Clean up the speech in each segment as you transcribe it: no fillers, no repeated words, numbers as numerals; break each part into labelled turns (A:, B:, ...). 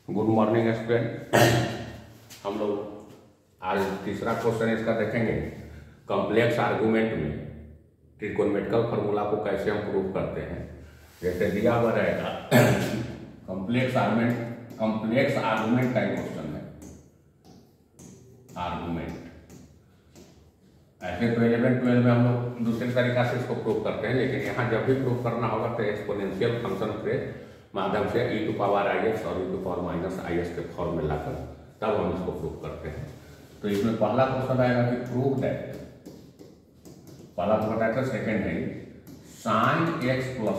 A: Good morning student. हम लोग आज तीसरा क्वेश्चन इसका देखेंगे। कॉम्प्लेक्स आर्गूमेंट में ट्रिगोनोमेट्रिकल फार्मूला को कैसे हम प्रूव करते हैं। जैसे दिया हुआ रहेगा कॉम्प्लेक्स आर्गूमेंट का क्वेश्चन है। आर्गूमेंट ऐसे तो 11-12 में हम लोग दूसरे तरीका से इसको प्रूव करते हैं, लेकिन यहाँ जब भी प्रूव करना होगा तो एक्सपोनेंशियल फंक्शन के माध्यम से e टू पावर IX और e to power minus IX के फॉर्म में लाकर तब हम इसको प्रूव करते हैं। तो इसमें पहला क्वेश्चन आएगा कि प्रूव दैट, पहला तो बताया था, सेकेंड है sin x plus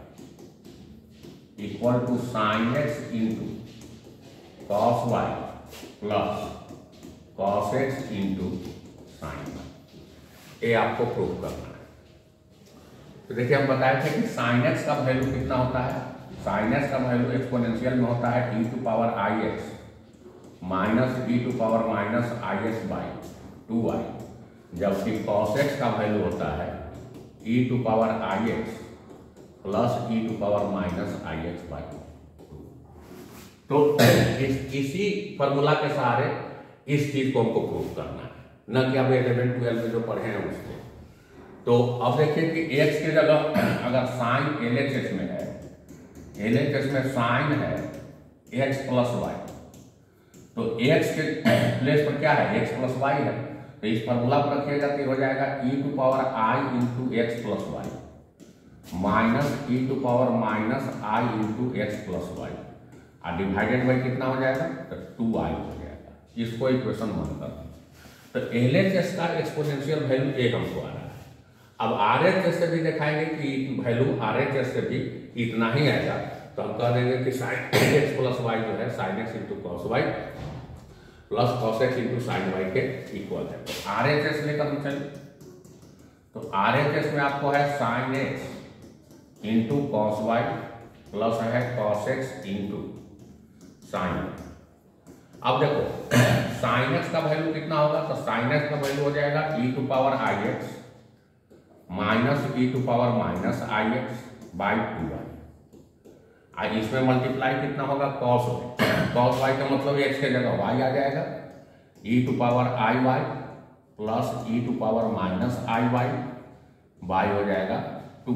A: y equal to sin x into cos y plus cos x into sin y। ये आपको प्रूव करना है। तो देखिए हम बताए थे कि sin x का वैल्यू कितना होता है। sin x का वैल्यू एक्सपोनेंशियल में होता है e to power IX minus e to power minus IX by 2y, जबकि cos x का वैल्यू होता है e to power IX plus e to power minus IX by 2। तो इसी फॉर्मूला के सहारे इस चीज को हमको प्रूव करना है, न कि अब 11-12 में जो पढ़े हैं उसको। तो अब देखिए कि x की जगह अगर साइन LHS में है, LHS में साइन है x प्लस वाई, तो x के प्लेस पर क्या है, x प्लस वाई है। तो इस फॉर्मूला पर रखिएगा तो हो जाएगा e to power I into x plus y minus e to power minus I into x plus y, और डिवाइडेड बाई कितना हो जाएगा, तो 2i हो जाएगा। इसको इक्वेशन 1 कर दें। तो LHS का एक्सपोनेंशियल वैल्यू 1 हमको आ रहा है। अब RHS से भी दिखाएंगे कि वैल्यू RHS से भी इतना ही आएगा, तो हम कह देंगे कि sin x प्लस वाई जो है sin x into cos y plus cos x into sine y के इक्वल है। तो RHS लेकर हम चले, तो RHS में आपको है sin x into cos y plus है cos x into sine y. अब देखो sin x का वैल्यू कितना होगा, तो sin x का वैल्यू हो जाएगा e to power IX minus e to power minus IX by 2y। इसमें मल्टीप्लाई कितना होगा, cos y का मतलब x के जगह y आ जाएगा, e to power IY plus e to power minus IY by हो जाएगा 2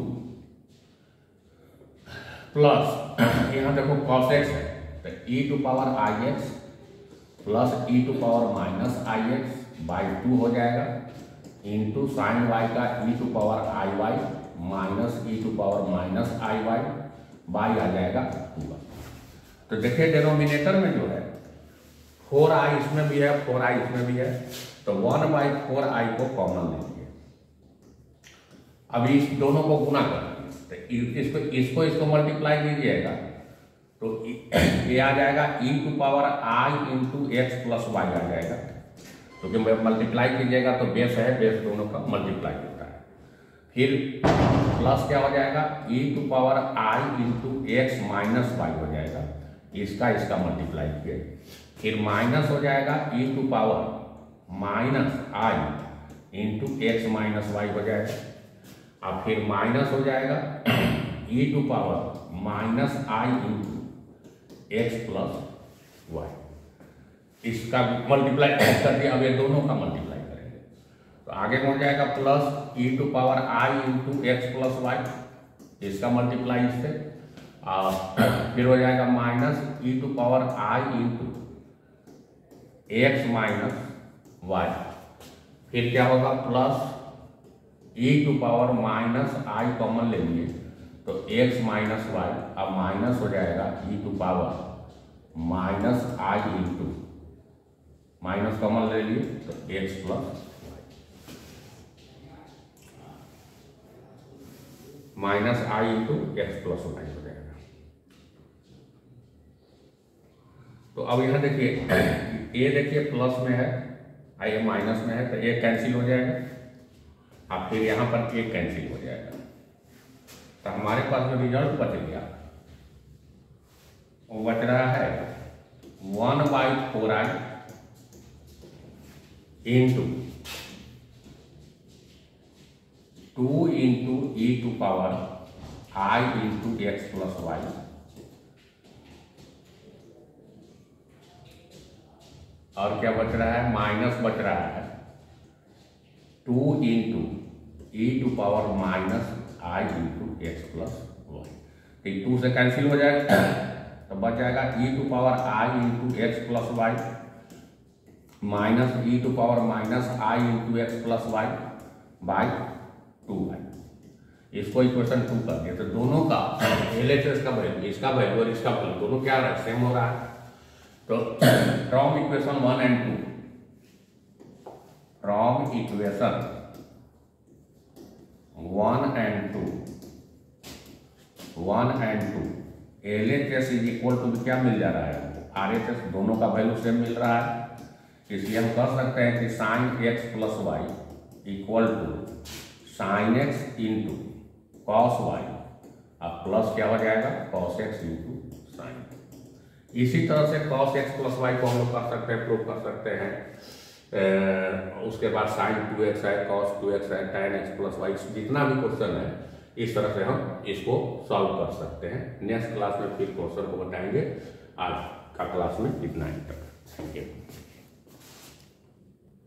A: प्लस यहाँ देखो cos x है तो e to power IX plus e to power minus IX by 2 हो जाएगा इंटू साइन वाई का e to power IY minus e to power minus IY by आ जाएगा 2। तो देखिए डिनोमिनेटर में जो है 4i इसमें भी है 4i इसमें भी है, तो 1/4i को कॉमन लेंगे। अभी इस दोनों को गुना कर इसको मल्टीप्लाई कीजिएगा तो ये आ जाएगा e to power I into x plus y आ जाएगा। तो जब मल्टीप्लाई कीजिएगा तो बेस है, बेस दोनों का मल्टीप्लाई होता है। फिर प्लस क्या हो जाएगा, e to power I into x minus y हो जाएगा, इसका मल्टीप्लाई किए। फिर माइनस हो जाएगा e to power minus I into x minus y हो जाएगा, और फिर माइनस हो जाएगा e to power minus I into x plus y. इसका मल्टीप्लाई कर दिया, अब ये दोनों का मल्टीप्लाई करेंगे तो आगे हो जाएगा plus e to power I into x plus y, इसका मल्टीप्लाई इससे, और फिर हो जाएगा minus e to power I into x minus y. फिर क्या होगा, plus e to power minus I common ले लिए तो एक्स माइनस वाई, अब माइनस हो जाएगा e to power minus I into minus common ले लिए तो x plus minus I into x plus y हो जाएगा। तो अब यहाँ देखिए ये देखिए प्लस में है, ये माइनस में है, तो ये कैंसिल हो जाएगा, अब फिर यहाँ पर एक कैंसिल हो जाएगा। तो हमारे पास जो रिजल्ट बच गया वो बच रहा है 1/4i into 2 into e to power I into x plus y और क्या बच रहा है, माइनस बच रहा है 2 into e to power minus i into x plus y. ठीक, 2 से कैंसिल हो जाएगा तो बच जाएगा e to power i into x plus y minus e to power minus i into x plus y by 2y। इसको equation 2 कर दिया तो दोनों का LHS का वैल्यू, इसका वैल्यू और इसका वैल्यू दोनों क्या रहा है, सेम हो रहा है। तो from equation 1 and 2, from equation 1 and 2 LHS is equal to क्या मिल जा रहा है, RHS, दोनों का वैल्यू सेम मिल रहा है। इसलिए हम कह सकते हैं कि sine x plus y equal to sine x into cos y, अब प्लस क्या हो जाएगा, कॉस एक्स इंटू साइन। इसी तरह से कॉस एक्स प्लस वाई को हम लोग कर सकते हैं, प्रूव कर सकते हैं। उसके बाद साइन 2x है, कॉस 2x है, tan x प्लस वाई, जितना भी क्वेश्चन है इस तरह से हम इसको सॉल्व कर सकते हैं। नेक्स्ट क्लास में फिर क्वेश्चन को बताएंगे। आज का क्लास में इतना ही तक। Thank you.